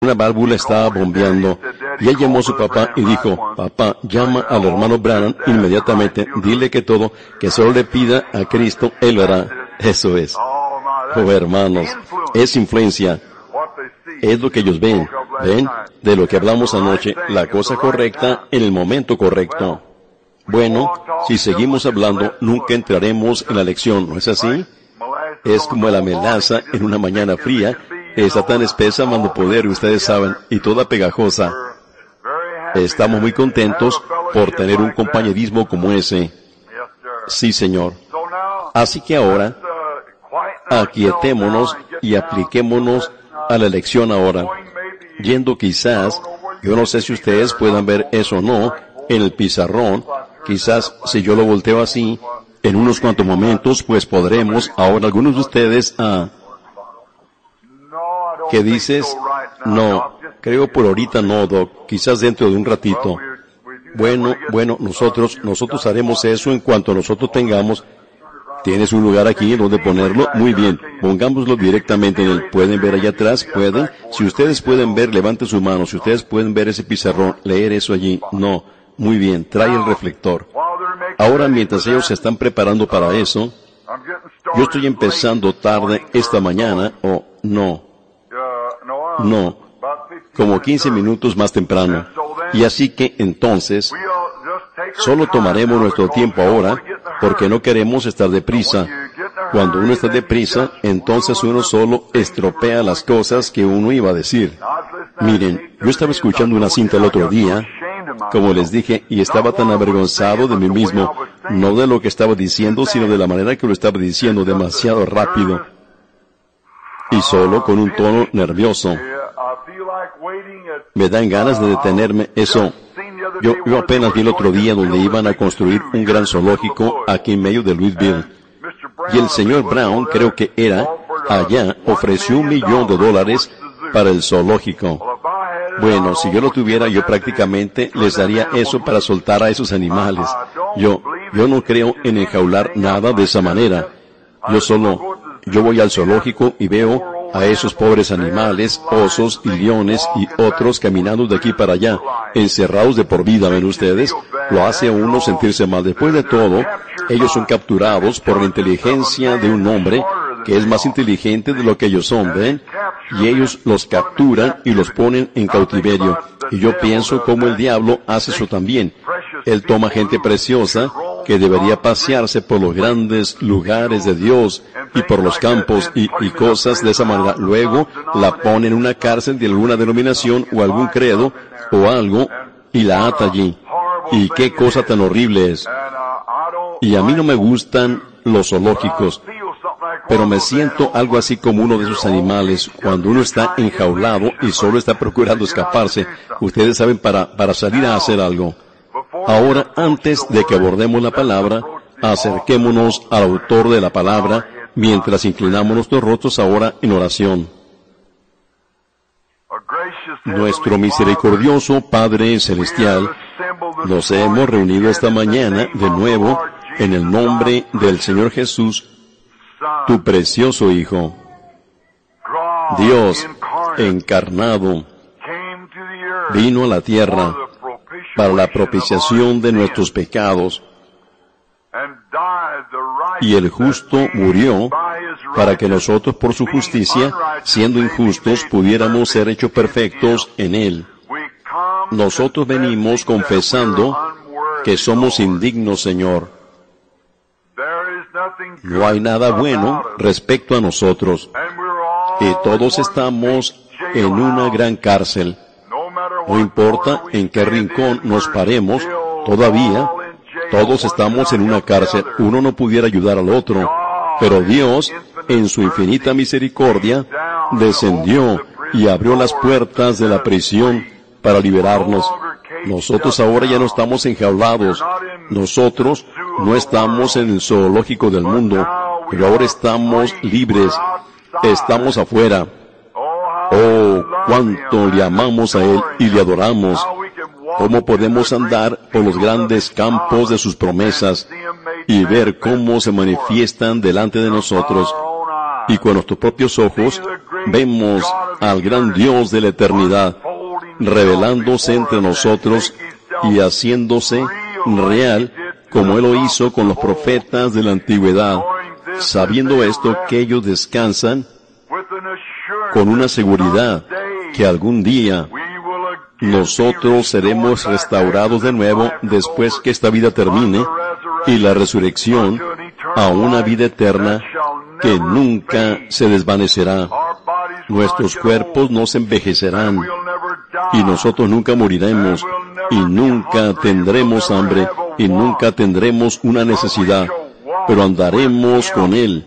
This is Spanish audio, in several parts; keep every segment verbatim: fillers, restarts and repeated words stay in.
Una válvula estaba bombeando, y él llamó a su papá y dijo, papá, llama al hermano Branham inmediatamente, dile que todo, que solo le pida a Cristo, él lo hará. Eso es. Oh, hermanos, es influencia. Es lo que ellos ven, ven, de lo que hablamos anoche, la cosa correcta en el momento correcto. Bueno, si seguimos hablando, nunca entraremos en la lección, ¿no es así? Es como la melaza en una mañana fría, está tan espesa, mando poder, ustedes saben, y toda pegajosa. Estamos muy contentos por tener un compañerismo como ese. Sí, Señor. Así que ahora, aquietémonos y apliquémonos a la lección ahora. Yendo quizás, yo no sé si ustedes puedan ver eso o no, en el pizarrón, quizás si yo lo volteo así, en unos cuantos momentos, pues podremos, ahora algunos de ustedes, ah, ¿qué dices? No, creo por ahorita no, Doc, quizás dentro de un ratito. Bueno, bueno, nosotros, nosotros haremos eso en cuanto nosotros tengamos. ¿Tienes un lugar aquí donde ponerlo? Muy bien, pongámoslo directamente en él. ¿Pueden ver allá atrás? ¿Pueden? Si ustedes pueden ver, levanten su mano. Si ustedes pueden ver ese pizarrón, leer eso allí. No. Muy bien, trae el reflector. Ahora, mientras ellos se están preparando para eso, yo estoy empezando tarde esta mañana, o no, no, como quince minutos más temprano. Y así que, entonces, solo tomaremos nuestro tiempo ahora, porque no queremos estar deprisa. Cuando uno está deprisa, entonces uno solo estropea las cosas que uno iba a decir. Miren, yo estaba escuchando una cinta el otro día, como les dije, y estaba tan avergonzado de mí mismo, no de lo que estaba diciendo, sino de la manera que lo estaba diciendo, demasiado rápido, y solo con un tono nervioso. Me dan ganas de detenerme, eso. Yo, yo apenas vi el otro día donde iban a construir un gran zoológico aquí en medio de Louisville. Y el señor Brown, creo que era, allá, ofreció un millón de dólares para el zoológico. Bueno, si yo lo tuviera, yo prácticamente les daría eso para soltar a esos animales. Yo, yo no creo en enjaular nada de esa manera. Yo solo, yo voy al zoológico y veo a esos pobres animales, osos y leones y otros caminando de aquí para allá, encerrados de por vida, ¿ven ustedes? Lo hace a uno sentirse mal. Después de todo, ellos son capturados por la inteligencia de un hombre que es más inteligente de lo que ellos son, ¿ven? Y ellos los capturan y los ponen en cautiverio. Y yo pienso cómo el diablo hace eso también. Él toma gente preciosa que debería pasearse por los grandes lugares de Dios y por los campos y, y cosas de esa manera. Luego la pone en una cárcel de alguna denominación o algún credo o algo y la ata allí. Y qué cosa tan horrible es. Y a mí no me gustan los zoológicos, pero me siento algo así como uno de esos animales cuando uno está enjaulado y solo está procurando escaparse. Ustedes saben, para, para salir a hacer algo. Ahora, antes de que abordemos la palabra, acerquémonos al autor de la palabra, mientras inclinamos nuestros rostros ahora en oración. Nuestro misericordioso Padre Celestial, nos hemos reunido esta mañana de nuevo en el nombre del Señor Jesús, tu precioso Hijo. Dios encarnado vino a la tierra para la propiciación de nuestros pecados, y el justo murió para que nosotros por su justicia, siendo injustos, pudiéramos ser hechos perfectos en Él. Nosotros venimos confesando que somos indignos, Señor. No hay nada bueno respecto a nosotros, y todos estamos en una gran cárcel. No importa en qué rincón nos paremos, todavía todos estamos en una cárcel. Uno no pudiera ayudar al otro, pero Dios, en su infinita misericordia, descendió y abrió las puertas de la prisión para liberarnos. Nosotros ahora ya no estamos enjaulados. Nosotros no estamos en el zoológico del mundo, pero ahora estamos libres. Estamos afuera. Oh, cuánto le amamos a Él y le adoramos. Cómo podemos andar por los grandes campos de sus promesas y ver cómo se manifiestan delante de nosotros. y con nuestros propios ojos vemos al gran Dios de la eternidad revelándose entre nosotros y haciéndose real como Él lo hizo con los profetas de la antigüedad, sabiendo esto que ellos descansan con una seguridad que algún día nosotros seremos restaurados de nuevo después que esta vida termine y la resurrección a una vida eterna que nunca se desvanecerá. Nuestros cuerpos no se envejecerán y nosotros nunca moriremos y nunca tendremos hambre y nunca tendremos una necesidad, pero andaremos con Él.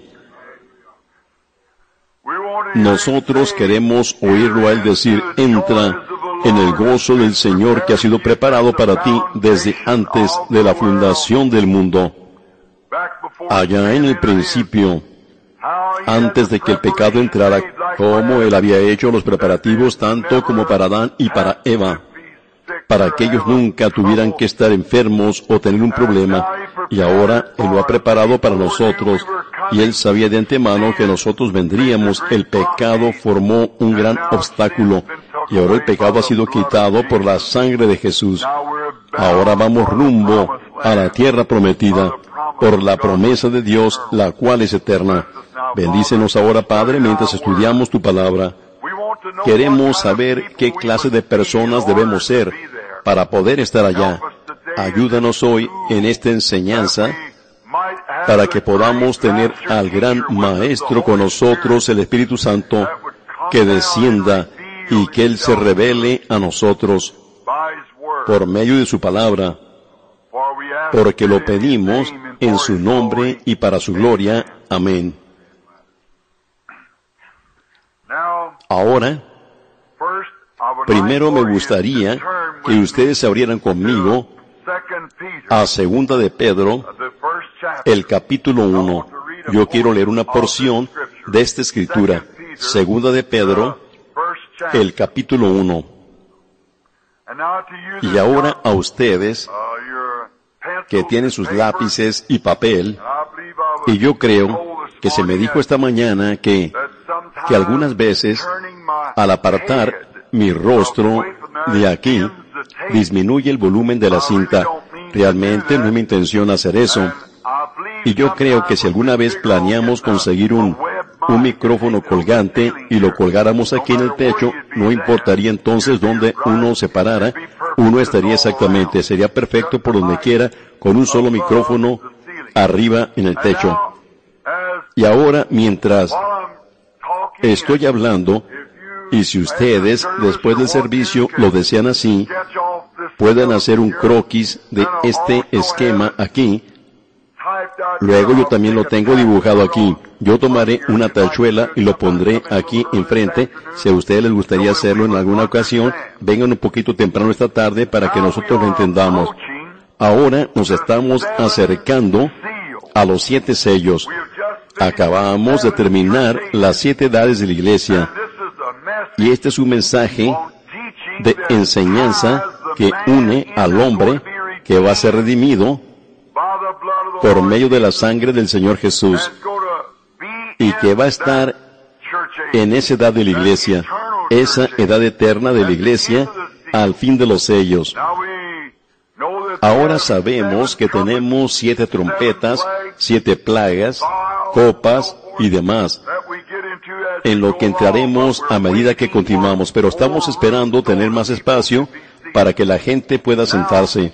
Nosotros queremos oírlo a Él decir, entra en el gozo del Señor que ha sido preparado para ti desde antes de la fundación del mundo. Allá en el principio, antes de que el pecado entrara, como Él había hecho los preparativos tanto como para Adán y para Eva, para que ellos nunca tuvieran que estar enfermos o tener un problema, y ahora Él lo ha preparado para nosotros, y Él sabía de antemano que nosotros vendríamos. El pecado formó un gran obstáculo, y ahora el pecado ha sido quitado por la sangre de Jesús. Ahora vamos rumbo a la tierra prometida, por la promesa de Dios, la cual es eterna. Bendícenos ahora, Padre, mientras estudiamos tu palabra. Queremos saber qué clase de personas debemos ser para poder estar allá. Ayúdanos hoy en esta enseñanza para que podamos tener al gran Maestro con nosotros, el Espíritu Santo, que descienda y que Él se revele a nosotros por medio de su palabra, porque lo pedimos en su nombre y para su gloria. Amén. Ahora, primero me gustaría que ustedes se abrieran conmigo a Segunda de Pedro, el capítulo uno. Yo quiero leer una porción de esta escritura. Segunda de Pedro, el capítulo uno. Y ahora a ustedes que tienen sus lápices y papel, y yo creo que se me dijo esta mañana que, que algunas veces, al apartar mi rostro de aquí, disminuye el volumen de la cinta. Realmente no es mi intención hacer eso. Y yo creo que si alguna vez planeamos conseguir un, un micrófono colgante y lo colgáramos aquí en el techo, no importaría entonces dónde uno se parara, uno estaría exactamente, sería perfecto por donde quiera, con un solo micrófono arriba en el techo. Y ahora, mientras estoy hablando, y si ustedes, después del servicio, lo desean así, pueden hacer un croquis de este esquema aquí. Luego yo también lo tengo dibujado aquí. Yo tomaré una tachuela y lo pondré aquí enfrente. Si a ustedes les gustaría hacerlo en alguna ocasión, vengan un poquito temprano esta tarde para que nosotros lo entendamos. Ahora nos estamos acercando a los siete sellos. Acabamos de terminar las siete edades de la iglesia. Y este es un mensaje de enseñanza que une al hombre que va a ser redimido por medio de la sangre del Señor Jesús y que va a estar en esa edad de la iglesia, esa edad eterna de la iglesia al fin de los sellos. Ahora sabemos que tenemos siete trompetas, siete plagas, copas y demás, en lo que entraremos a medida que continuamos, pero estamos esperando tener más espacio para que la gente pueda sentarse.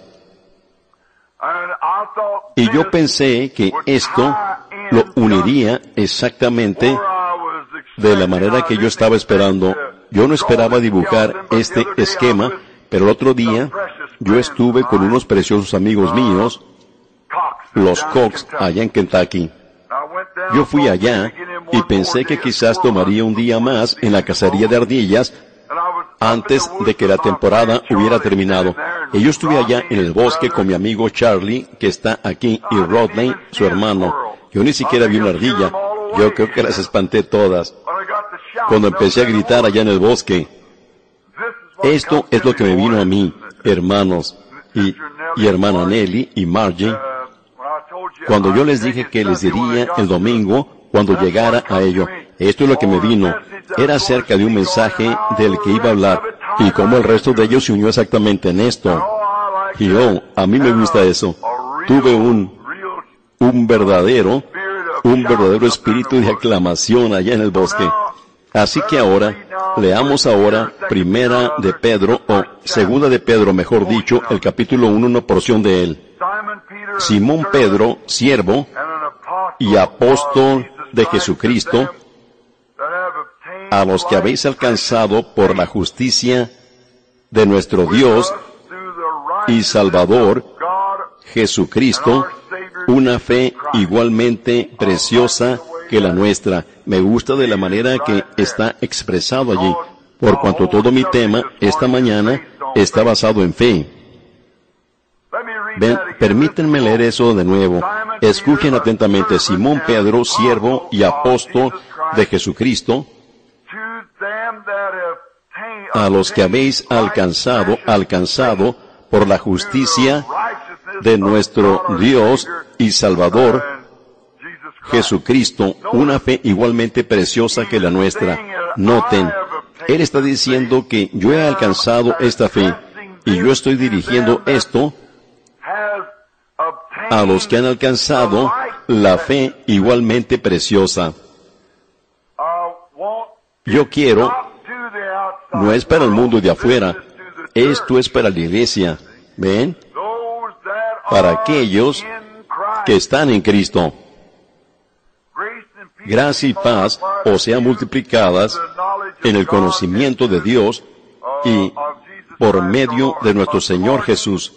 Y yo pensé que esto lo uniría exactamente de la manera que yo estaba esperando. Yo no esperaba dibujar este esquema, pero el otro día yo estuve con unos preciosos amigos míos, los Cox, allá en Kentucky. Yo fui allá y pensé que quizás tomaría un día más en la cacería de ardillas antes de que la temporada hubiera terminado. Y yo estuve allá en el bosque con mi amigo Charlie, que está aquí, y Rodney, su hermano. Yo ni siquiera vi una ardilla. Yo creo que las espanté todas cuando empecé a gritar allá en el bosque. Esto es lo que me vino a mí, hermanos, y, y hermana Nelly y Margie, cuando yo les dije que les diría el domingo cuando llegara a ello. Esto es lo que me vino. Era acerca de un mensaje del que iba a hablar, y cómo el resto de ellos se unió exactamente en esto. Y oh, a mí me gusta eso. Tuve un, un verdadero, un verdadero espíritu de aclamación allá en el bosque. Así que ahora, leamos ahora Primera de Pedro, o Segunda de Pedro, mejor dicho, el capítulo uno, una porción de él. Simón Pedro, siervo y apóstol de Jesucristo, a los que habéis alcanzado por la justicia de nuestro Dios y Salvador, Jesucristo, una fe igualmente preciosa que la nuestra. Me gusta de la manera que está expresado allí, por cuanto todo mi tema esta mañana está basado en fe. Ven, permítanme leer eso de nuevo. Escuchen atentamente. Simón Pedro, siervo y apóstol de Jesucristo, a los que habéis alcanzado, alcanzado por la justicia de nuestro Dios y Salvador, Jesucristo, una fe igualmente preciosa que la nuestra. Noten, Él está diciendo que yo he alcanzado esta fe, y yo estoy dirigiendo esto a los que han alcanzado la fe igualmente preciosa. Yo quiero, no es para el mundo de afuera, esto es para la iglesia. ¿Ven? Para aquellos que están en Cristo. Gracia y paz os sean multiplicadas en el conocimiento de Dios y por medio de nuestro Señor Jesús,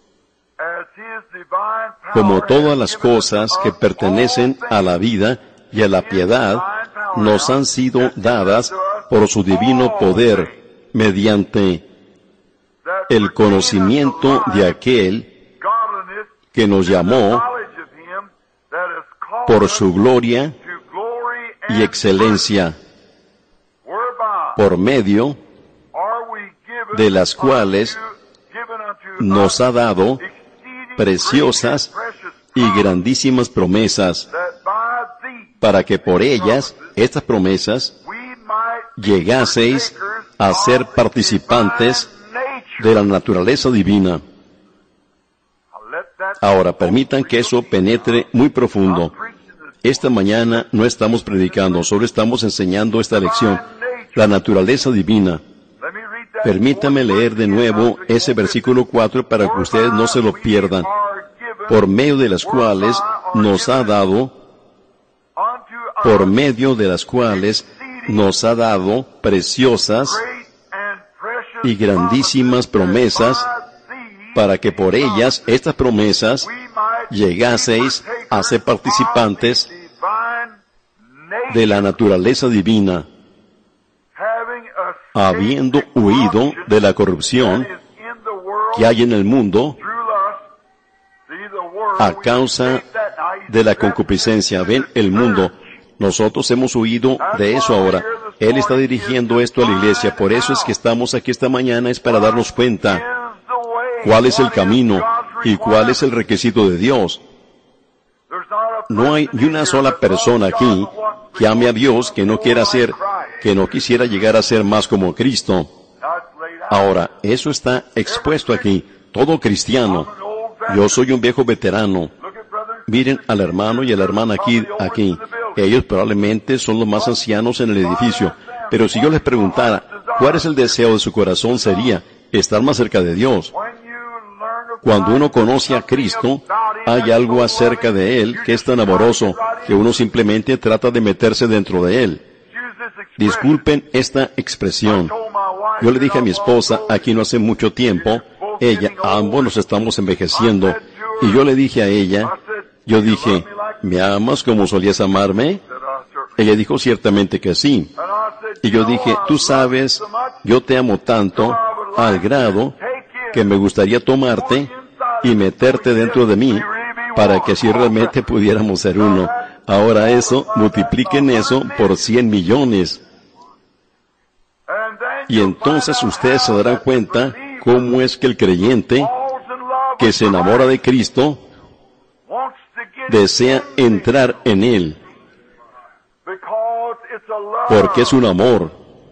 como todas las cosas que pertenecen a la vida y a la piedad nos han sido dadas por su divino poder, mediante el conocimiento de aquel que nos llamó por su gloria y excelencia, por medio de las cuales nos ha dado preciosas y grandísimas promesas, para que por ellas, estas promesas, llegaseis a ser participantes de la naturaleza divina. Ahora, permitan que eso penetre muy profundo. Esta mañana no estamos predicando, solo estamos enseñando esta lección, la naturaleza divina. Permítame leer de nuevo ese versículo cuatro para que ustedes no se lo pierdan. Por medio de las cuales nos ha dado, por medio de las cuales nos ha dado preciosas y grandísimas promesas, para que por ellas, estas promesas, llegaseis a ser participantes de la naturaleza divina, habiendo huido de la corrupción que hay en el mundo a causa de la concupiscencia. Ven, el mundo. Nosotros hemos huido de eso ahora. Él está dirigiendo esto a la iglesia. Por eso es que estamos aquí esta mañana, es para darnos cuenta cuál es el camino y cuál es el requisito de Dios. No hay ni una sola persona aquí que ame a Dios que no quiera ser, que no quisiera llegar a ser más como Cristo. Ahora, eso está expuesto aquí. Todo cristiano. Yo soy un viejo veterano. Miren al hermano y a la hermana aquí, aquí. Ellos probablemente son los más ancianos en el edificio. Pero si yo les preguntara, ¿cuál es el deseo de su corazón? Sería estar más cerca de Dios. Cuando uno conoce a Cristo, hay algo acerca de Él que es tan amoroso que uno simplemente trata de meterse dentro de Él. Disculpen esta expresión. Yo le dije a mi esposa, aquí no hace mucho tiempo, ella, ambos nos estamos envejeciendo, y yo le dije a ella, yo dije, ¿me amas como solías amarme? Ella dijo ciertamente que sí. Y yo dije, tú sabes, yo te amo tanto, al grado que me gustaría tomarte y meterte dentro de mí, para que así realmente pudiéramos ser uno. Ahora eso, multipliquen eso por cien millones. Y entonces ustedes se darán cuenta cómo es que el creyente que se enamora de Cristo desea entrar en Él. porque es un amor.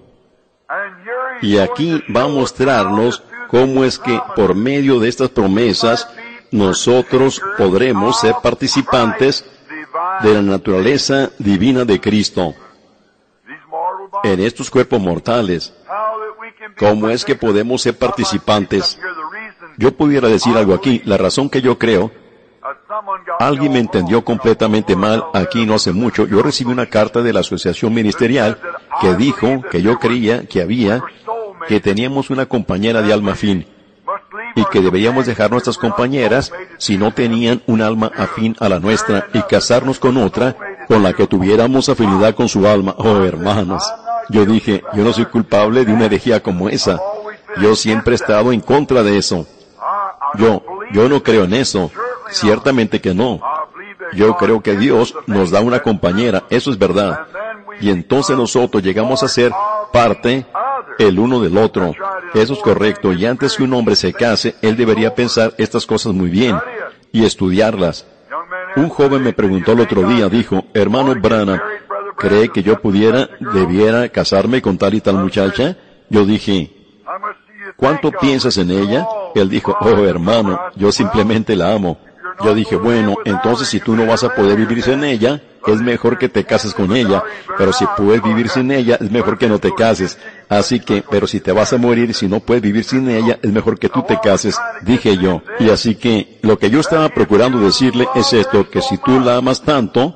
Y aquí va a mostrarnos cómo es que por medio de estas promesas nosotros podremos ser participantes de la naturaleza divina de Cristo en estos cuerpos mortales. ¿Cómo es que podemos ser participantes? Yo pudiera decir algo aquí. La razón que yo creo, alguien me entendió completamente mal aquí no hace mucho. Yo recibí una carta de la Asociación Ministerial que dijo que yo creía que había, que teníamos una compañera de alma afín y que deberíamos dejar nuestras compañeras si no tenían un alma afín a la nuestra y casarnos con otra con la que tuviéramos afinidad con su alma. Oh, hermanos, yo dije, yo no soy culpable de una herejía como esa. Yo siempre he estado en contra de eso. Yo, yo no creo en eso. Ciertamente que no. Yo creo que Dios nos da una compañera, eso es verdad. Y entonces nosotros llegamos a ser parte el uno del otro. Eso es correcto. Y antes que un hombre se case, él debería pensar estas cosas muy bien y estudiarlas. Un joven me preguntó el otro día, dijo, hermano Branham, ¿cree que yo pudiera, debiera casarme con tal y tal muchacha? Yo dije, ¿cuánto piensas en ella? Él dijo, oh hermano, yo simplemente la amo. Yo dije, bueno, entonces si tú no vas a poder vivir sin ella, es mejor que te cases con ella. Pero si puedes vivir sin ella, es mejor que no te cases. Así que, pero si te vas a morir y si no puedes vivir sin ella, es mejor que tú te cases, dije yo. Y así que, lo que yo estaba procurando decirle es esto, que si tú la amas tanto,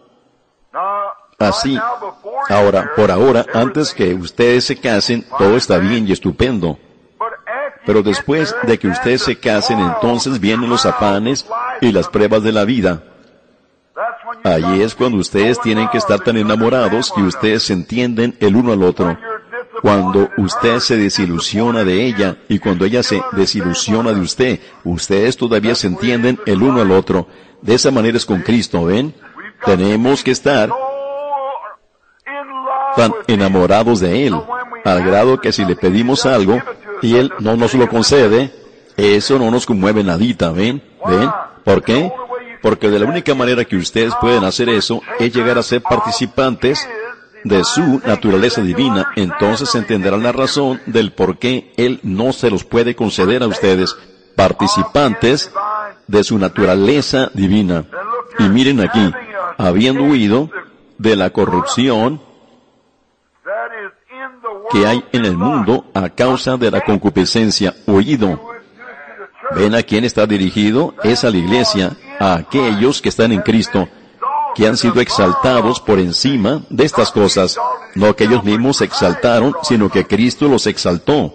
así, ahora, por ahora, antes que ustedes se casen, todo está bien y estupendo. Pero después de que ustedes se casen, entonces vienen los afanes y las pruebas de la vida. Allí es cuando ustedes tienen que estar tan enamorados que ustedes se entienden el uno al otro. Cuando usted se desilusiona de ella y cuando ella se desilusiona de usted, ustedes todavía se entienden el uno al otro. De esa manera es con Cristo, ¿ven? Tenemos que estar tan enamorados de Él, al grado que si le pedimos algo y Él no nos lo concede, eso no nos conmueve nadita, ¿ven? ¿Ven? ¿Por qué? Porque de la única manera que ustedes pueden hacer eso es llegar a ser participantes de su naturaleza divina. Entonces entenderán la razón del por qué Él no se los puede conceder a ustedes, participantes de su naturaleza divina. Y miren aquí, habiendo huido de la corrupción que hay en el mundo a causa de la concupiscencia, huido. ¿Ven a quién está dirigido? Es a la iglesia, a aquellos que están en Cristo, que han sido exaltados por encima de estas cosas. No que ellos mismos se exaltaron, sino que Cristo los exaltó.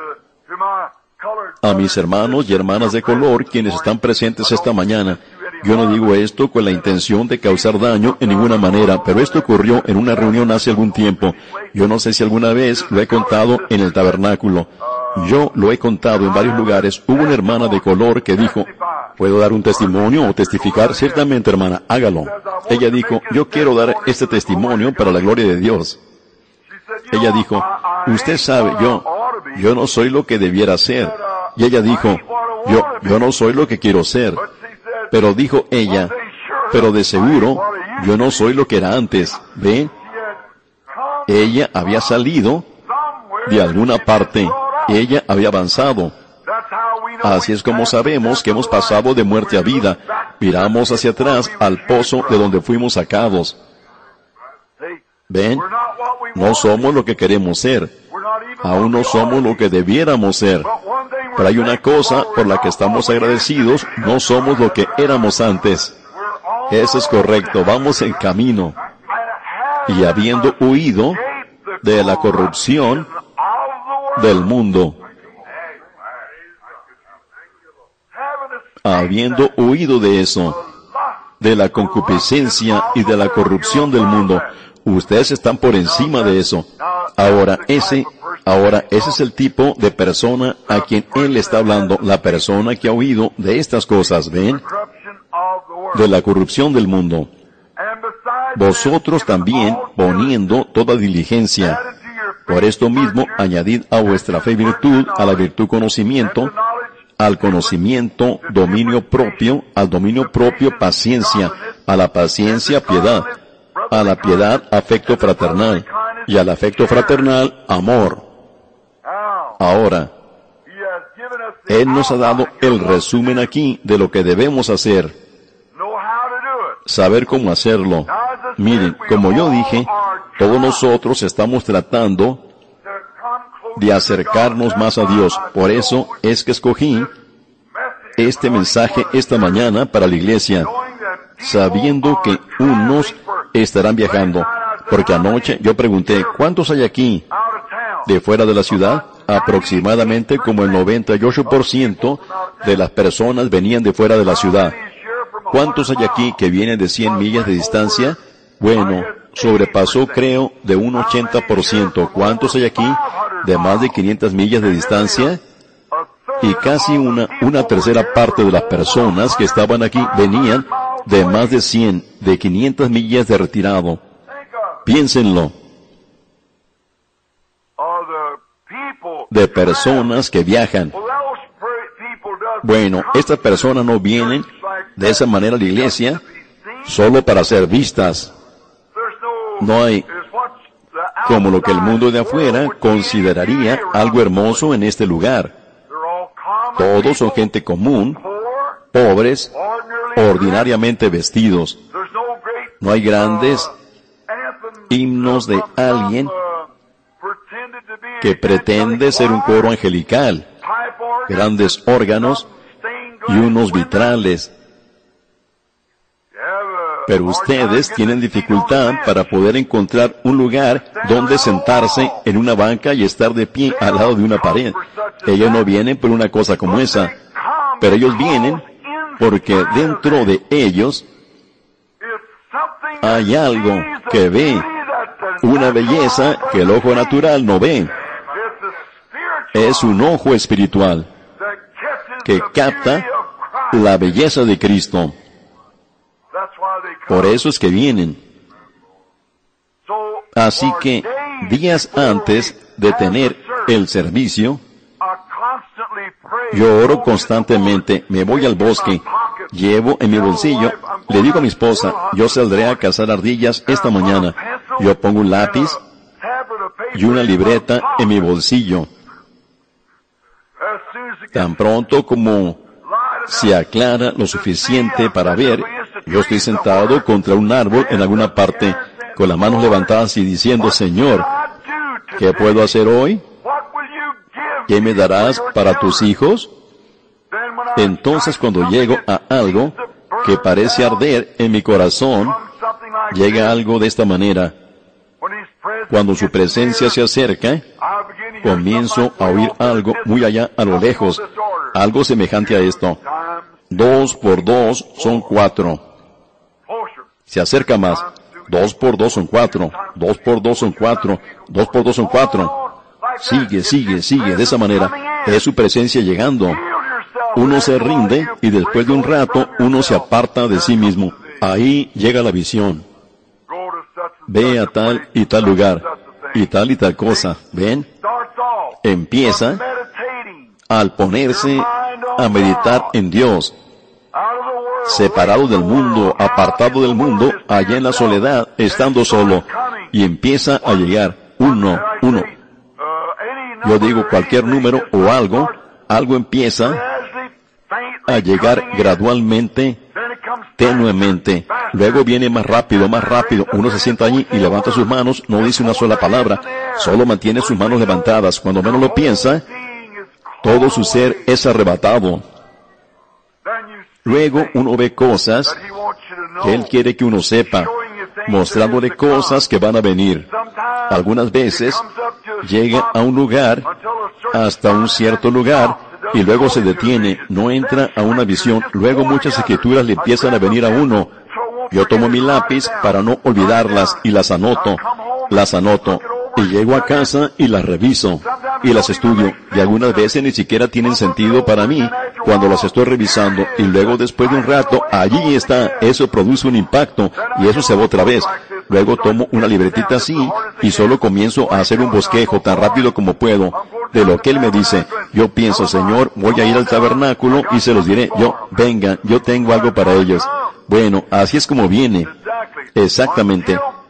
A mis hermanos y hermanas de color, quienes están presentes esta mañana, yo no digo esto con la intención de causar daño en ninguna manera, pero esto ocurrió en una reunión hace algún tiempo. Yo no sé si alguna vez lo he contado en el tabernáculo. Yo lo he contado en varios lugares. Hubo una hermana de color que dijo, ¿puedo dar un testimonio o testificar? Ciertamente, hermana, hágalo. Ella dijo, yo quiero dar este testimonio para la gloria de Dios. Ella dijo, usted sabe, yo, yo no soy lo que debiera ser. Y ella dijo, yo, yo no soy lo que quiero ser. Pero dijo ella, pero de seguro, yo no soy lo que era antes. ¿Ve? Ella había salido de alguna parte. Ella había avanzado. Así es como sabemos que hemos pasado de muerte a vida. Miramos hacia atrás al pozo de donde fuimos sacados. ¿Ven? No somos lo que queremos ser. Aún no somos lo que debiéramos ser. Pero hay una cosa por la que estamos agradecidos, no somos lo que éramos antes. Eso es correcto, vamos en camino. Y habiendo huido de la corrupción del mundo, habiendo huido de eso, de la concupiscencia y de la corrupción del mundo, ustedes están por encima de eso. Ahora, ese Ahora, ese es el tipo de persona a quien Él está hablando, la persona que ha huido de estas cosas, ¿ven? De la corrupción del mundo. Vosotros también, poniendo toda diligencia, por esto mismo, añadid a vuestra fe virtud, a la virtud conocimiento, al conocimiento dominio propio, al dominio propio paciencia, a la paciencia piedad. a la piedad, afecto fraternal, y al afecto fraternal, amor. Ahora, Él nos ha dado el resumen aquí de lo que debemos hacer, saber cómo hacerlo. Miren, como yo dije, todos nosotros estamos tratando de acercarnos más a Dios. Por eso es que escogí este mensaje esta mañana para la iglesia, sabiendo que unos estarán viajando. Porque anoche yo pregunté, ¿cuántos hay aquí de fuera de la ciudad? Aproximadamente como el noventa y ocho por ciento de las personas venían de fuera de la ciudad. ¿Cuántos hay aquí que vienen de cien millas de distancia? Bueno, sobrepasó creo de un ochenta por ciento. ¿Cuántos hay aquí de más de quinientas millas de distancia? Y casi una, una tercera parte de las personas que estaban aquí venían de más de cien, de quinientas millas de retirado. Piénsenlo. De personas que viajan. Bueno, estas personas no vienen de esa manera a la iglesia solo para ser vistas. No hay como lo que el mundo de afuera consideraría algo hermoso en este lugar. Todos son gente común, pobres, ordinariamente vestidos. No hay grandes himnos de alguien que pretende ser un coro angelical, grandes órganos y unos vitrales. Pero ustedes tienen dificultad para poder encontrar un lugar donde sentarse en una banca y estar de pie al lado de una pared. Ellos no vienen por una cosa como esa, pero ellos vienen porque dentro de ellos hay algo que ve, una belleza que el ojo natural no ve. Es un ojo espiritual que capta la belleza de Cristo. Por eso es que vienen. Así que, días antes de tener el servicio, yo oro constantemente, me voy al bosque, llevo en mi bolsillo, le digo a mi esposa, yo saldré a cazar ardillas esta mañana. Yo pongo un lápiz y una libreta en mi bolsillo. Tan pronto como se aclara lo suficiente para ver, yo estoy sentado contra un árbol en alguna parte, con las manos levantadas y diciendo, Señor, ¿qué puedo hacer hoy? ¿Qué me darás para tus hijos? Entonces cuando llego a algo que parece arder en mi corazón, llega algo de esta manera. Cuando su presencia se acerca, comienzo a oír algo muy allá a lo lejos, algo semejante a esto. Dos por dos son cuatro. Se acerca más. Dos por dos son cuatro. Dos por dos son cuatro. Dos por dos son cuatro. Sigue, sigue, sigue, de esa manera. Es su presencia llegando. Uno se rinde y después de un rato uno se aparta de sí mismo. Ahí llega la visión. Ve a tal y tal lugar, y tal y tal cosa. ¿Ven? Empieza al ponerse a meditar en Dios, separado del mundo, apartado del mundo, allá en la soledad, estando solo, y empieza a llegar uno, uno. Yo digo cualquier número o algo, algo empieza a llegar gradualmente, tenuemente. Luego viene más rápido, más rápido. Uno se sienta allí y levanta sus manos, no dice una sola palabra, solo mantiene sus manos levantadas. Cuando menos lo piensa, todo su ser es arrebatado. Luego uno ve cosas que Él quiere que uno sepa, mostrándole cosas que van a venir. Algunas veces llega a un lugar, hasta un cierto lugar, y luego se detiene, no entra a una visión. Luego muchas escrituras le empiezan a venir a uno. Yo tomo mi lápiz para no olvidarlas y las anoto, las anoto. Y llego a casa y las reviso, y las estudio, y algunas veces ni siquiera tienen sentido para mí cuando las estoy revisando, y luego después de un rato, allí está, eso produce un impacto, y eso se va otra vez. Luego tomo una libretita así, y solo comienzo a hacer un bosquejo tan rápido como puedo, de lo que Él me dice. Yo pienso, Señor, voy a ir al tabernáculo, y se los diré, yo, vengan, yo tengo algo para ellos. Bueno, así es como viene. Exactamente.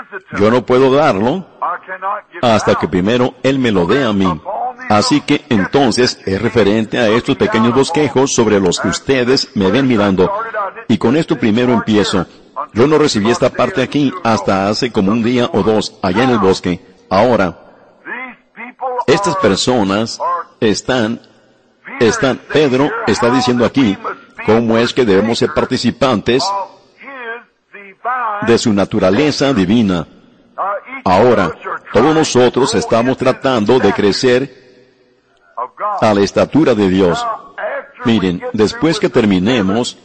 Yo no puedo darlo hasta que primero Él me lo dé a mí. Así que entonces es referente a estos pequeños bosquejos sobre los que ustedes me ven mirando. Y con esto primero empiezo. Yo no recibí esta parte aquí hasta hace como un día o dos allá en el bosque. Ahora, estas personas están, están, Pedro está diciendo aquí cómo es que debemos ser participantes de su naturaleza divina. Ahora, todos nosotros estamos tratando de crecer a la estatura de Dios. Miren, después que terminemos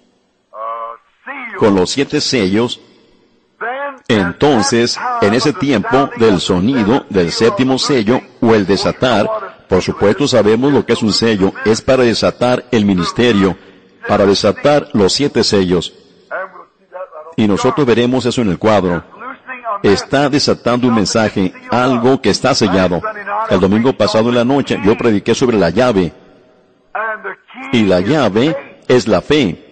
con los siete sellos, entonces, en ese tiempo del sonido del séptimo sello o el desatar, por supuesto sabemos lo que es un sello, es para desatar el ministerio, para desatar los siete sellos. Y nosotros veremos eso en el cuadro. Está desatando un mensaje, algo que está sellado. El domingo pasado en la noche yo prediqué sobre la llave. Y la llave es la fe.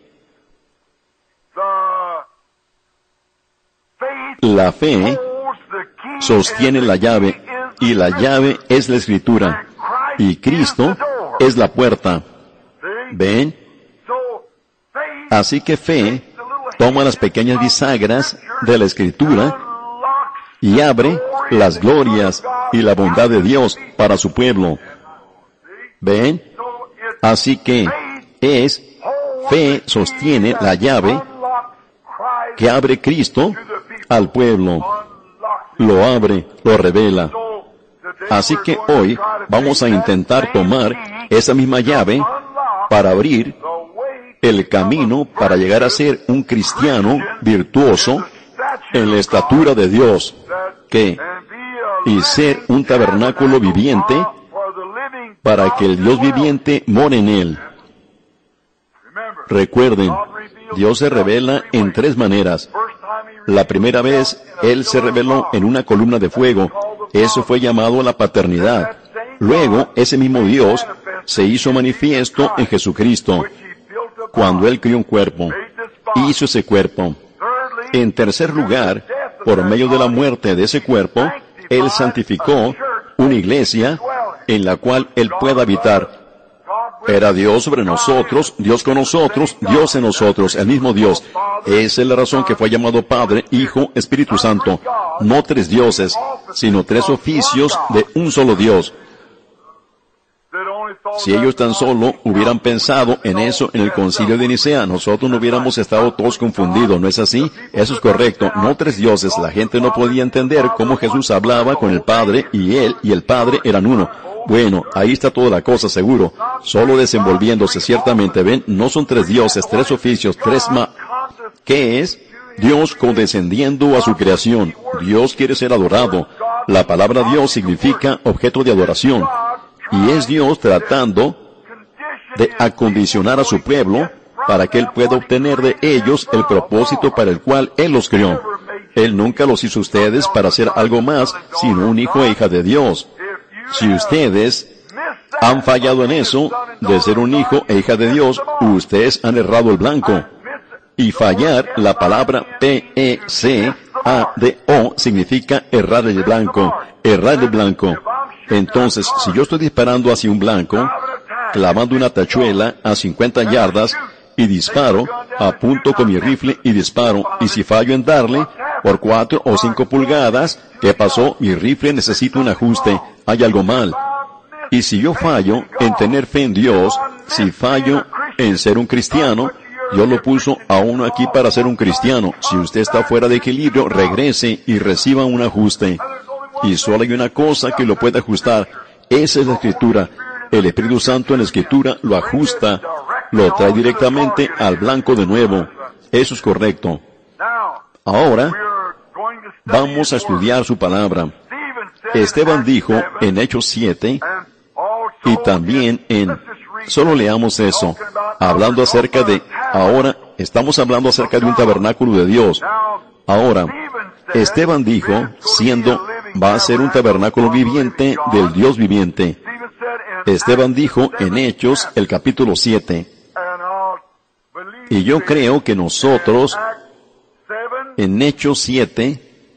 La fe sostiene la llave, y la llave es la Escritura, y Cristo es la puerta. ¿Ven? Así que fe toma las pequeñas bisagras de la Escritura y abre las glorias y la bondad de Dios para su pueblo. ¿Ven? Así que es fe sostiene la llave que abre Cristo al pueblo. Lo abre, lo revela. Así que hoy vamos a intentar tomar esa misma llave para abrir el camino para llegar a ser un cristiano virtuoso en la estatura de Dios, que y ser un tabernáculo viviente para que el Dios viviente more en él. Recuerden, Dios se revela en tres maneras. La primera vez, Él se reveló en una columna de fuego. Eso fue llamado la paternidad. Luego, ese mismo Dios se hizo manifiesto en Jesucristo, cuando Él crió un cuerpo. Hizo ese cuerpo. En tercer lugar, por medio de la muerte de ese cuerpo, Él santificó una iglesia en la cual Él pueda habitar. Era Dios sobre nosotros, Dios con nosotros, Dios en nosotros, el mismo Dios. Esa es la razón que fue llamado Padre, Hijo, Espíritu Santo. No tres dioses, sino tres oficios de un solo Dios. Si ellos tan solo hubieran pensado en eso en el concilio de Nicea, nosotros no hubiéramos estado todos confundidos, ¿no es así? Eso es correcto, no tres dioses. La gente no podía entender cómo Jesús hablaba con el Padre y Él y el Padre eran uno. Bueno, ahí está toda la cosa, seguro. Solo desenvolviéndose, ciertamente, ven, no son tres dioses, tres oficios, tres ma... ¿Qué es? Dios condescendiendo a su creación. Dios quiere ser adorado. La palabra Dios significa objeto de adoración. Y es Dios tratando de acondicionar a su pueblo para que Él pueda obtener de ellos el propósito para el cual Él los creó. Él nunca los hizo ustedes para hacer algo más, sino un hijo e hija de Dios. Si ustedes han fallado en eso, de ser un hijo e hija de Dios, ustedes han errado el blanco. Y fallar, la palabra P E C A D O significa errar el blanco, errar el blanco. Entonces, si yo estoy disparando hacia un blanco, clavando una tachuela a cincuenta yardas, y disparo, apunto con mi rifle y disparo, y si fallo en darle, por cuatro o cinco pulgadas, ¿qué pasó? Mi rifle necesita un ajuste, hay algo mal. Y si yo fallo en tener fe en Dios, si fallo en ser un cristiano, Dios lo puso a uno aquí para ser un cristiano. Si usted está fuera de equilibrio, regrese y reciba un ajuste. Y solo hay una cosa que lo puede ajustar. Esa es la Escritura. El Espíritu Santo en la Escritura lo ajusta, lo trae directamente al blanco de nuevo. Eso es correcto. Ahora, vamos a estudiar su palabra. Esteban dijo en Hechos siete, y también en, solo leamos eso, hablando acerca de, ahora, estamos hablando acerca de un tabernáculo de Dios. Ahora, Esteban dijo, siendo, va a ser un tabernáculo viviente del Dios viviente. Esteban dijo en Hechos, el capítulo siete, y yo creo que nosotros, en Hechos siete,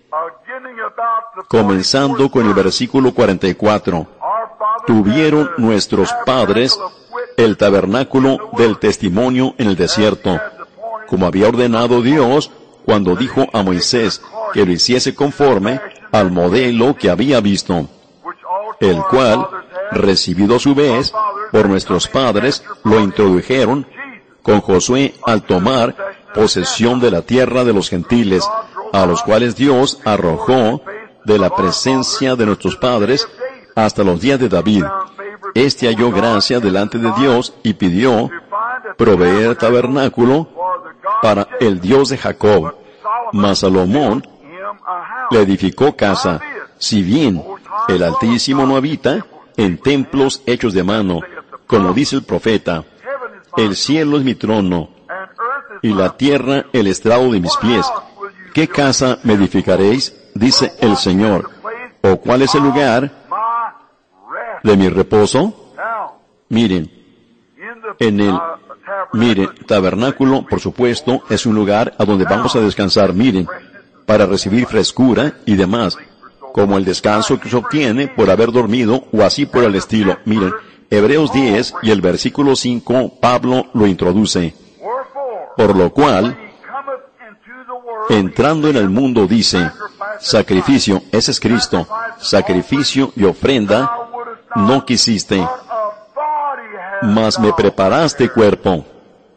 comenzando con el versículo cuarenta y cuatro. Tuvieron nuestros padres el tabernáculo del testimonio en el desierto, como había ordenado Dios cuando dijo a Moisés que lo hiciese conforme al modelo que había visto, el cual, recibido a su vez por nuestros padres, lo introdujeron con Josué al tomar posesión de la tierra de los gentiles, a los cuales Dios arrojó de la presencia de nuestros padres hasta los días de David. Este halló gracia delante de Dios y pidió proveer tabernáculo para el Dios de Jacob. Mas Salomón le edificó casa, si bien el Altísimo no habita en templos hechos de mano, como dice el profeta: el cielo es mi trono, y la tierra el estrado de mis pies. ¿Qué casa me edificaréis? Dice el Señor. ¿O cuál es el lugar de mi reposo? Miren, en el, miren, tabernáculo, por supuesto, es un lugar a donde vamos a descansar, miren, para recibir frescura y demás, como el descanso que se obtiene por haber dormido o así por el estilo. Miren, Hebreos diez y el versículo cinco, Pablo lo introduce. Por lo cual, entrando en el mundo dice, sacrificio, ese es Cristo, sacrificio y ofrenda, no quisiste, mas me preparaste cuerpo.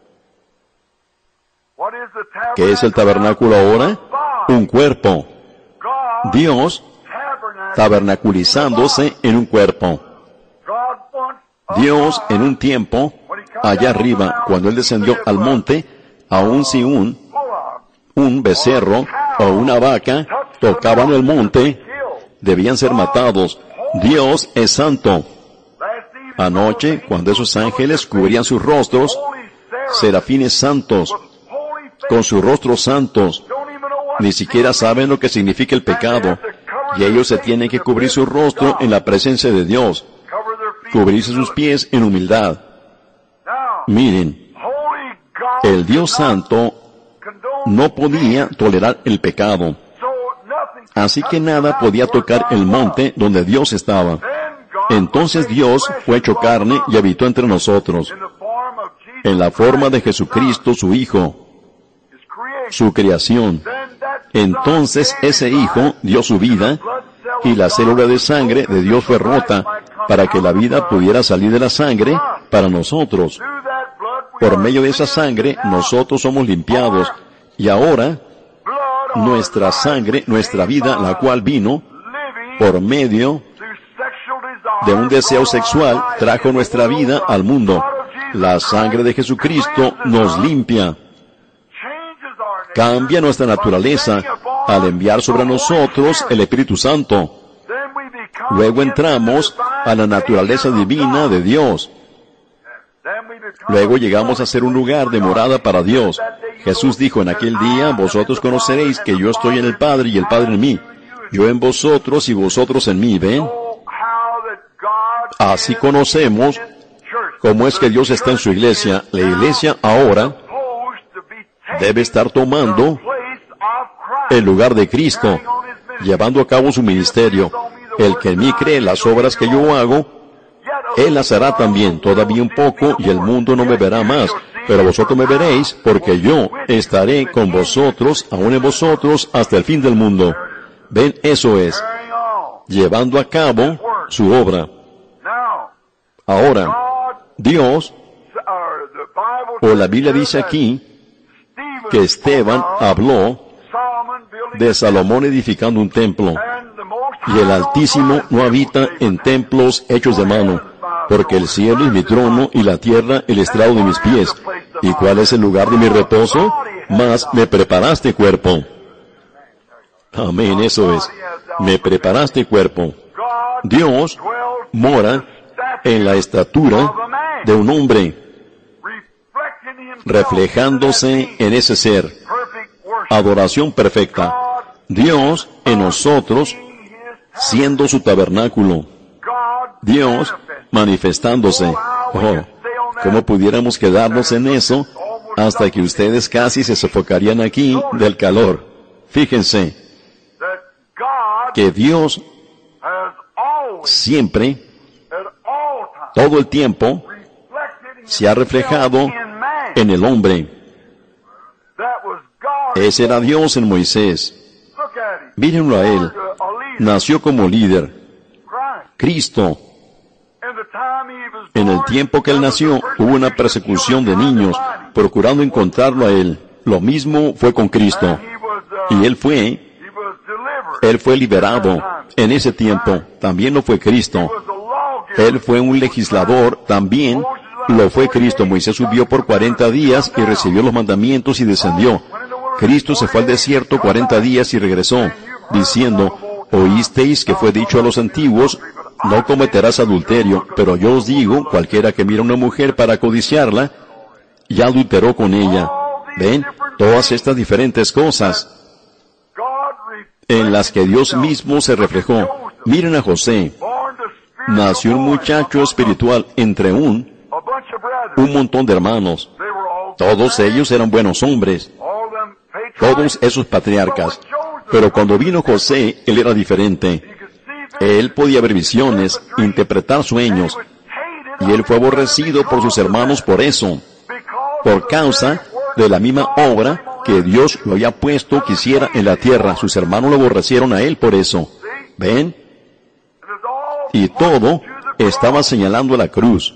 ¿Qué es el tabernáculo ahora? Un cuerpo. Dios tabernaculizándose en un cuerpo. Dios en un tiempo, allá arriba, cuando Él descendió al monte, aun si un, un becerro o una vaca tocaban el monte, debían ser matados. Dios es santo. Anoche, cuando esos ángeles cubrían sus rostros, serafines santos, con sus rostros santos, ni siquiera saben lo que significa el pecado, y ellos se tienen que cubrir su rostro en la presencia de Dios, cubrirse sus pies en humildad. Miren, el Dios Santo no podía tolerar el pecado, así que nada podía tocar el monte donde Dios estaba. Entonces Dios fue hecho carne y habitó entre nosotros, en la forma de Jesucristo, su Hijo, su creación. Entonces ese Hijo dio su vida, y la célula de sangre de Dios fue rota, para que la vida pudiera salir de la sangre para nosotros. Por medio de esa sangre, nosotros somos limpiados, y ahora, nuestra sangre, nuestra vida, la cual vino por medio de un deseo sexual, trajo nuestra vida al mundo. La sangre de Jesucristo nos limpia, cambia nuestra naturaleza al enviar sobre nosotros el Espíritu Santo. Luego entramos a la naturaleza divina de Dios. Luego llegamos a ser un lugar de morada para Dios. Jesús dijo en aquel día: vosotros conoceréis que yo estoy en el Padre y el Padre en mí, yo en vosotros y vosotros en mí. ¿Ven? Así conocemos cómo es que Dios está en su iglesia. La iglesia ahora debe estar tomando el lugar de Cristo, llevando a cabo su ministerio. El que en mí cree las obras que yo hago, Él las hará también, todavía un poco, y el mundo no me verá más, pero vosotros me veréis, porque yo estaré con vosotros, aún en vosotros, hasta el fin del mundo. Ven, eso es, llevando a cabo su obra. Ahora, Dios, o la Biblia dice aquí, que Esteban habló de Salomón edificando un templo, y el Altísimo no habita en templos hechos de mano, porque el cielo es mi trono y la tierra el estrado de mis pies. ¿Y cuál es el lugar de mi reposo? Mas me preparaste cuerpo. Amén, eso es. Me preparaste cuerpo. Dios mora en la estatura de un hombre, reflejándose en ese ser. Adoración perfecta. Dios en nosotros, siendo su tabernáculo. Dios manifestándose. Oh, ¿cómo pudiéramos quedarnos en eso hasta que ustedes casi se sofocarían aquí del calor? Fíjense, que Dios siempre, todo el tiempo, se ha reflejado en el hombre. Ese era Dios en Moisés. Mírenlo a él. Nació como líder. Cristo. En el tiempo que él nació, hubo una persecución de niños, procurando encontrarlo a él. Lo mismo fue con Cristo. Y él fue, él fue liberado en ese tiempo. También lo fue Cristo. Él fue un legislador, también lo fue Cristo. Moisés subió por cuarenta días y recibió los mandamientos y descendió. Cristo se fue al desierto cuarenta días y regresó, diciendo, oísteis que fue dicho a los antiguos, no cometerás adulterio, pero yo os digo, cualquiera que mira a una mujer para codiciarla, ya adulteró con ella. ¿Ven? Todas estas diferentes cosas en las que Dios mismo se reflejó. Miren a José. Nació un muchacho espiritual entre un, un montón de hermanos. Todos ellos eran buenos hombres. Todos esos patriarcas. Pero cuando vino José, él era diferente. Él podía ver visiones, interpretar sueños. Y él fue aborrecido por sus hermanos por eso. Por causa de la misma obra que Dios lo había puesto que hiciera en la tierra. Sus hermanos lo aborrecieron a él por eso. ¿Ven? Y todo estaba señalando a la cruz.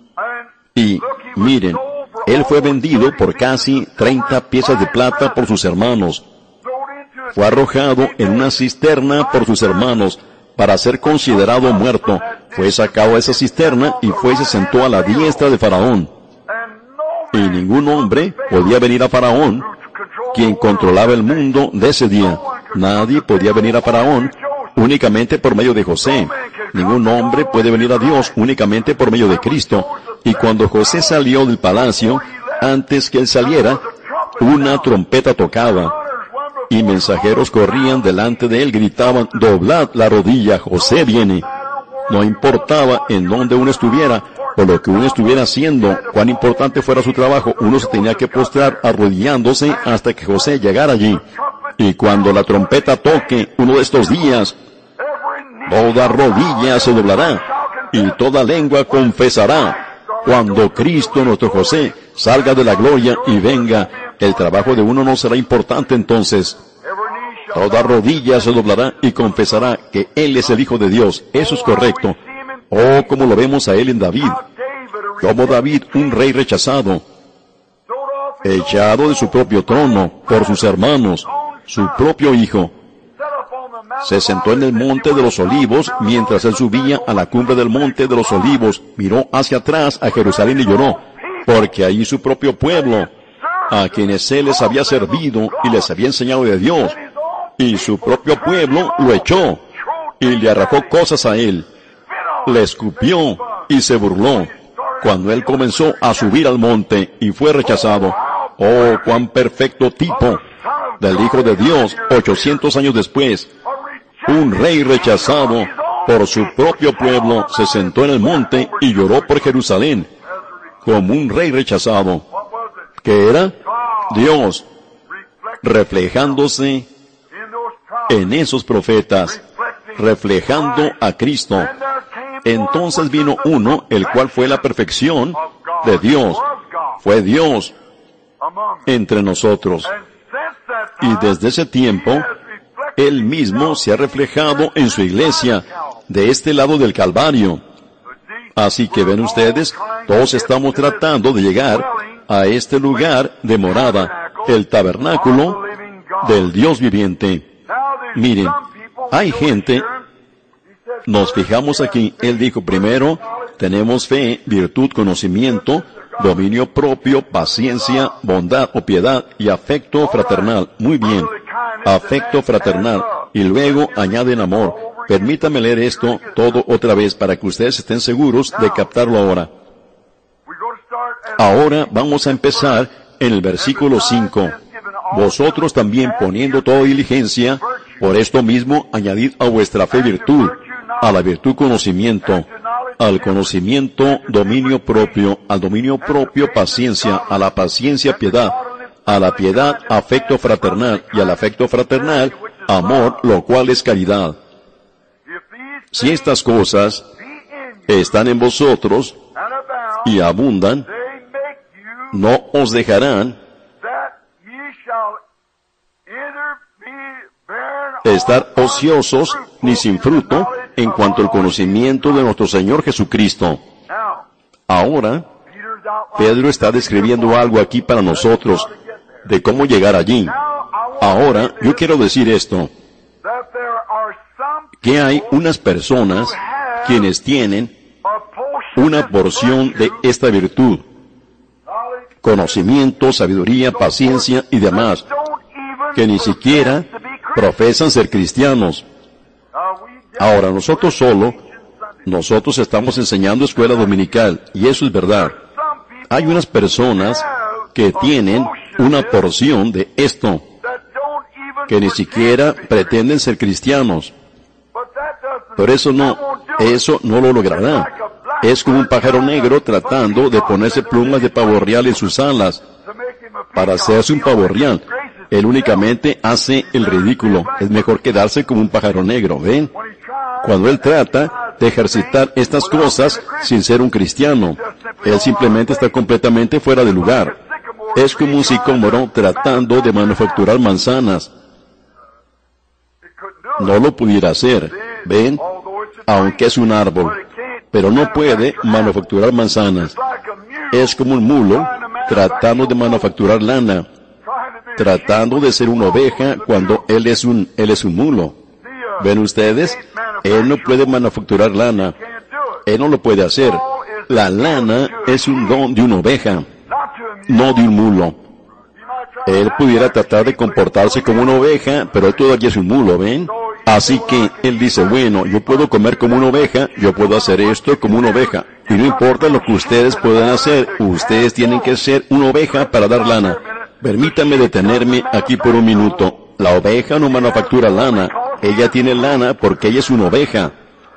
Y, miren, él fue vendido por casi treinta piezas de plata por sus hermanos. Fue arrojado en una cisterna por sus hermanos para ser considerado muerto. Fue sacado de esa cisterna y fue y se sentó a la diestra de Faraón. Y ningún hombre podía venir a Faraón, quien controlaba el mundo de ese día. Nadie podía venir a Faraón únicamente por medio de José. Ningún hombre puede venir a Dios únicamente por medio de Cristo. Y cuando José salió del palacio, antes que él saliera, una trompeta tocaba. Y mensajeros corrían delante de él, gritaban, doblad la rodilla, José viene. No importaba en dónde uno estuviera, o lo que uno estuviera haciendo, cuán importante fuera su trabajo, uno se tenía que postrar arrodillándose hasta que José llegara allí. Y cuando la trompeta toque uno de estos días, toda rodilla se doblará, y toda lengua confesará. Cuando Cristo, nuestro José, salga de la gloria y venga, el trabajo de uno no será importante entonces. Toda rodilla se doblará y confesará que Él es el Hijo de Dios. Eso es correcto. Oh, como lo vemos a Él en David. Como David, un rey rechazado, echado de su propio trono por sus hermanos, su propio hijo. Se sentó en el monte de los olivos mientras él subía a la cumbre del monte de los olivos. Miró hacia atrás a Jerusalén y lloró, porque allí su propio pueblo, a quienes él les había servido y les había enseñado de Dios, y su propio pueblo lo echó y le arrojó cosas a él, le escupió y se burló cuando él comenzó a subir al monte y fue rechazado. Oh, cuán perfecto tipo del Hijo de Dios, ochocientos años después. Un rey rechazado por su propio pueblo se sentó en el monte y lloró por Jerusalén, como un rey rechazado. ¿Qué era? Dios, reflejándose en esos profetas, reflejando a Cristo. Entonces vino uno, el cual fue la perfección de Dios. Fue Dios entre nosotros. Y desde ese tiempo, Él mismo se ha reflejado en su iglesia, de este lado del Calvario. Así que ven ustedes, todos estamos tratando de llegar a este lugar de morada, el tabernáculo del Dios viviente. Miren, hay gente, nos fijamos aquí, Él dijo primero, tenemos fe, virtud, conocimiento, dominio propio, paciencia, bondad o piedad y afecto fraternal. Muy bien, afecto fraternal. Y luego añaden amor. Permítame leer esto todo otra vez para que ustedes estén seguros de captarlo ahora. Ahora vamos a empezar en el versículo cinco. Vosotros también poniendo toda diligencia, por esto mismo añadid a vuestra fe virtud, a la virtud conocimiento, al conocimiento dominio propio, al dominio propio paciencia, a la paciencia piedad, a la piedad afecto fraternal y al afecto fraternal amor, lo cual es caridad. Si estas cosas están en vosotros y abundan, no os dejarán estar ociosos ni sin fruto en cuanto al conocimiento de nuestro Señor Jesucristo. Ahora, Pedro está describiendo algo aquí para nosotros de cómo llegar allí. Ahora, yo quiero decir esto, que hay unas personas quienes tienen una porción de esta virtud, conocimiento, sabiduría, paciencia y demás, que ni siquiera profesan ser cristianos. Ahora, nosotros solo, nosotros estamos enseñando escuela dominical, y eso es verdad. Hay unas personas que tienen una porción de esto, que ni siquiera pretenden ser cristianos. Pero eso no, eso no lo logrará. Es como un pájaro negro tratando de ponerse plumas de pavo real en sus alas para hacerse un pavo real. Él únicamente hace el ridículo. Es mejor quedarse como un pájaro negro, ¿ven? Cuando él trata de ejercitar estas cosas sin ser un cristiano, él simplemente está completamente fuera de lugar. Es como un sicómoro tratando de manufacturar manzanas. No lo pudiera hacer, ¿ven? Aunque es un árbol, pero no puede manufacturar manzanas. Es como un mulo tratando de manufacturar lana, tratando de ser una oveja cuando él es un, él es un mulo. ¿Ven ustedes? Él no puede manufacturar lana. Él no lo puede hacer. La lana es un don de una oveja, no de un mulo. Él pudiera tratar de comportarse como una oveja, pero él todavía es un mulo, ¿ven? Así que él dice, bueno, yo puedo comer como una oveja, yo puedo hacer esto como una oveja. Y no importa lo que ustedes puedan hacer, ustedes tienen que ser una oveja para dar lana. Permítanme detenerme aquí por un minuto. La oveja no manufactura lana. Ella tiene lana porque ella es una oveja.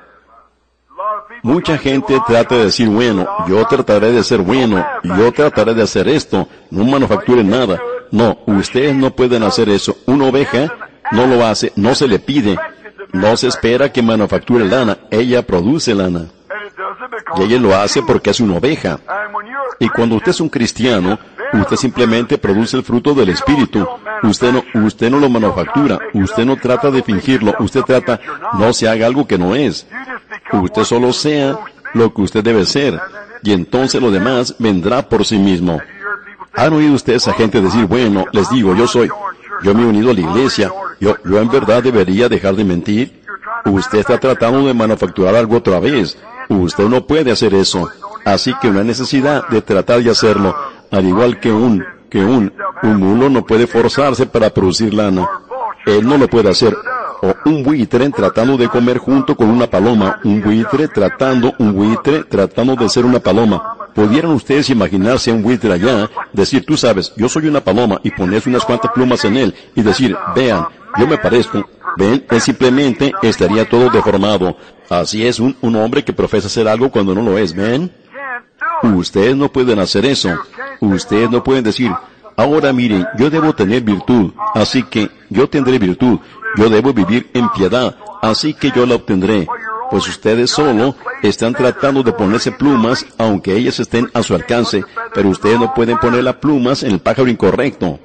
Mucha gente trata de decir, bueno, yo trataré de ser bueno, yo trataré de hacer esto. No manufacturen nada. No, ustedes no pueden hacer eso. Una oveja no lo hace, no se le pide. No se espera que manufacture lana. Ella produce lana. Y ella lo hace porque es una oveja. Y cuando usted es un cristiano, usted simplemente produce el fruto del Espíritu. Usted no, usted no lo manufactura. Usted no trata de fingirlo. Usted trata, no se haga algo que no es. Usted solo sea lo que usted debe ser. Y entonces lo demás vendrá por sí mismo. ¿Han oído ustedes a gente decir, bueno, les digo, yo soy, yo me he unido a la iglesia, yo, yo en verdad debería dejar de mentir? Usted está tratando de manufacturar algo otra vez. Usted no puede hacer eso. Así que no hay necesidad de tratar de hacerlo. Al igual que un, que un, un mulo no puede forzarse para producir lana. Él no lo puede hacer. O un buitre tratando de comer junto con una paloma. Un buitre tratando, un buitre tratando de ser una paloma. ¿Pudieran ustedes imaginarse a un buitre allá, decir, tú sabes, yo soy una paloma, y ponerse unas cuantas plumas en él, y decir, vean, yo me parezco? Ven, él simplemente estaría todo deformado. Así es un, un hombre que profesa ser algo cuando no lo es, ¿ven? Ustedes no pueden hacer eso. Ustedes no pueden decir, ahora miren, yo debo tener virtud, así que yo tendré virtud. Yo debo vivir en piedad, así que yo la obtendré. Pues ustedes solo están tratando de ponerse plumas, aunque ellas estén a su alcance, pero ustedes no pueden poner las plumas en el pájaro incorrecto.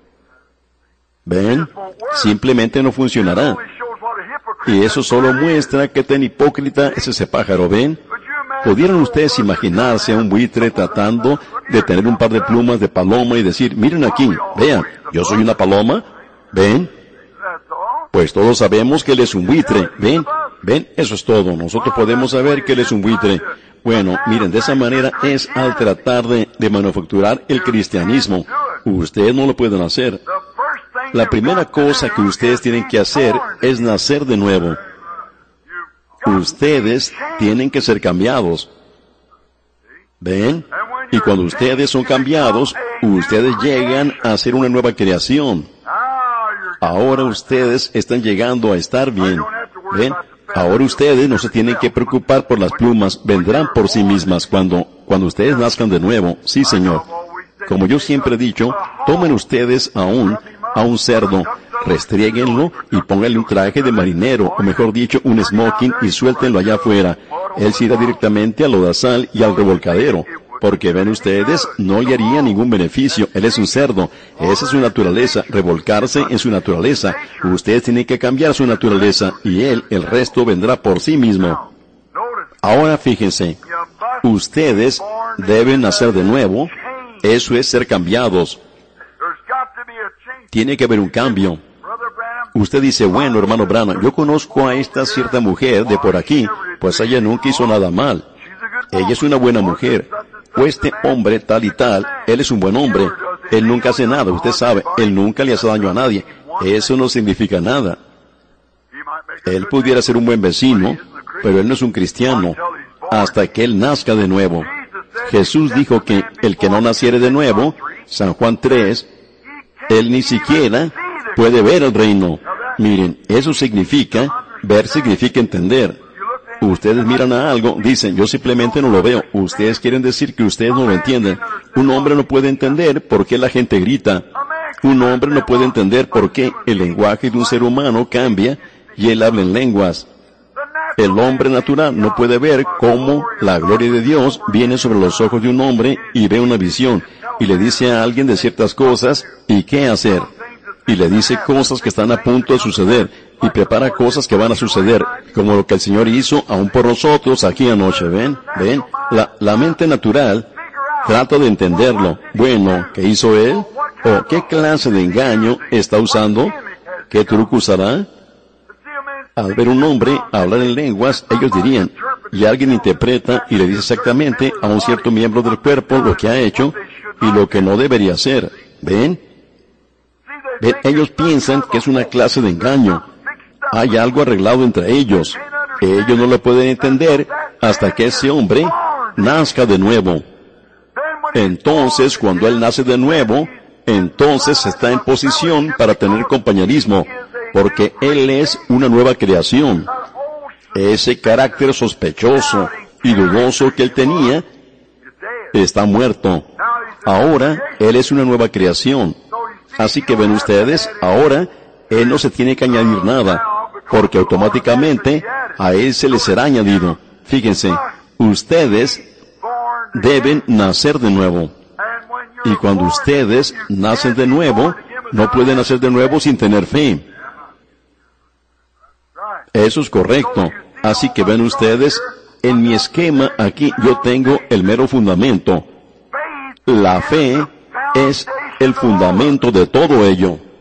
¿Ven? Simplemente no funcionará. Y eso solo muestra que tan hipócrita es ese pájaro, ¿ven? ¿Pudieran ustedes imaginarse a un buitre tratando de tener un par de plumas de paloma y decir, miren aquí, vean, yo soy una paloma? ¿Ven? Pues todos sabemos que él es un buitre, ¿ven? ¿Ven? Eso es todo. Nosotros podemos saber que él es un buitre. Bueno, miren, de esa manera es al tratar de, de manufacturar el cristianismo. Ustedes no lo pueden hacer. La primera cosa que ustedes tienen que hacer es nacer de nuevo. Ustedes tienen que ser cambiados. ¿Ven? Y cuando ustedes son cambiados, ustedes llegan a ser una nueva creación. Ahora ustedes están llegando a estar bien. ¿Ven? Ahora ustedes no se tienen que preocupar por las plumas, vendrán por sí mismas cuando, cuando ustedes nazcan de nuevo. Sí, Señor. Como yo siempre he dicho, tomen ustedes a un, a un cerdo, restriéguenlo y pónganle un traje de marinero, o mejor dicho, un smoking, y suéltenlo allá afuera. Él se irá directamente al lodazal y al revolcadero, porque ven ustedes, no le haría ningún beneficio. Él es un cerdo. Esa es su naturaleza, revolcarse en su naturaleza. Ustedes tienen que cambiar su naturaleza, y él, el resto, vendrá por sí mismo. Ahora fíjense, ustedes deben nacer de nuevo. Eso es ser cambiados. Tiene que haber un cambio. Usted dice, bueno, hermano Branham, yo conozco a esta cierta mujer de por aquí, pues ella nunca hizo nada mal. Ella es una buena mujer. O este hombre tal y tal, él es un buen hombre. Él nunca hace nada, usted sabe, él nunca le hace daño a nadie. Eso no significa nada. Él pudiera ser un buen vecino, pero él no es un cristiano, hasta que él nazca de nuevo. Jesús dijo que el que no naciere de nuevo, San Juan tres, él ni siquiera puede ver el reino. Miren, eso significa, ver significa entender. Ustedes miran a algo, dicen, yo simplemente no lo veo. Ustedes quieren decir que ustedes no lo entienden. Un hombre no puede entender por qué la gente grita. Un hombre no puede entender por qué el lenguaje de un ser humano cambia y él habla en lenguas. El hombre natural no puede ver cómo la gloria de Dios viene sobre los ojos de un hombre y ve una visión, y le dice a alguien de ciertas cosas y qué hacer. Y le dice cosas que están a punto de suceder, y prepara cosas que van a suceder, como lo que el Señor hizo aún por nosotros aquí anoche, ¿ven? ¿Ven? La, la mente natural trata de entenderlo. Bueno, ¿qué hizo él? ¿O qué clase de engaño está usando? ¿Qué truco usará? Al ver un hombre hablar en lenguas, ellos dirían, y alguien interpreta y le dice exactamente a un cierto miembro del cuerpo lo que ha hecho y lo que no debería hacer. ¿Ven? ¿Ven? Ellos piensan que es una clase de engaño. Hay algo arreglado entre ellos. Ellos no lo pueden entender hasta que ese hombre nazca de nuevo. Entonces, cuando él nace de nuevo, entonces está en posición para tener compañerismo, porque él es una nueva creación. Ese carácter sospechoso y dudoso que él tenía está muerto. Ahora, él es una nueva creación. Así que ven ustedes, ahora, él no se tiene que añadir nada, porque automáticamente a él se le será añadido. Fíjense, ustedes deben nacer de nuevo. Y cuando ustedes nacen de nuevo, no pueden nacer de nuevo sin tener fe. Eso es correcto. Así que ven ustedes, en mi esquema aquí yo tengo el mero fundamento. La fe es el fundamento de todo ello.